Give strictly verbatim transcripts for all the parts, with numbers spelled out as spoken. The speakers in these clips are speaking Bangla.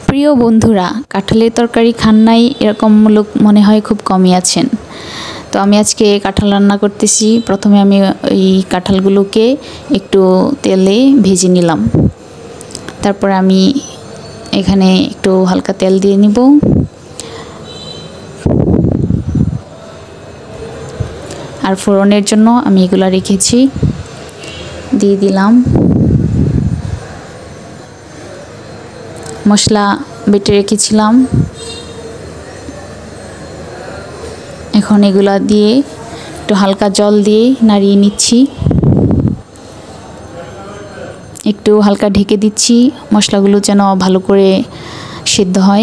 প্রিয় বন্ধুরা, কাঁঠালের তরকারি খান নাই এরকম লোক মনে হয় খুব কমই আছেন। তো আমি আজকে কাঁঠাল রান্না করতেছি। প্রথমে আমি এই কাঁঠালগুলোকে একটু তেলে ভেজে নিলাম। তারপর আমি এখানে একটু হালকা তেল দিয়ে নিব। আর ফোড়নের জন্য আমি এগুলো রেখেছি, দিয়ে দিলাম। মশলা বেটে রেখেছিলাম, এখন এগুলা দিয়ে একটু হালকা জল দিয়ে নাড়িয়ে নিচ্ছি। একটু হালকা ঢেকে দিচ্ছি মশলাগুলো যেন ভালো করে সিদ্ধ হয়।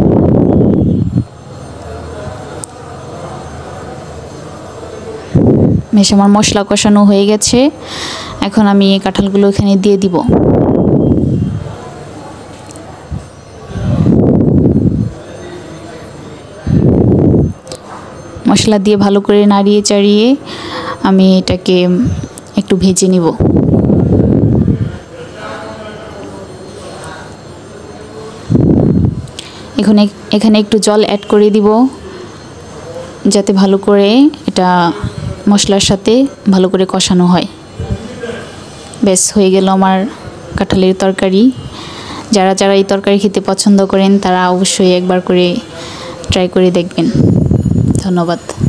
বেশ আমার মশলা কষানো হয়ে গেছে, এখন আমি কাঁঠালগুলো এখানে দিয়ে দিব। মশলা দিয়ে ভালো করে নাড়িয়ে চাড়িয়ে আমি এটাকে একটু ভেজে নিব। এখানে এখানে একটু জল অ্যাড করে দিব, যাতে ভালো করে এটা মশলার সাথে ভালো করে কষানো হয়। বেশ হয়ে গেল আমার কাঁঠালের তরকারি। যারা যারা এই তরকারি খেতে পছন্দ করেন তারা অবশ্যই একবার করে ট্রাই করে দেখবেন। ধন্যবাদ।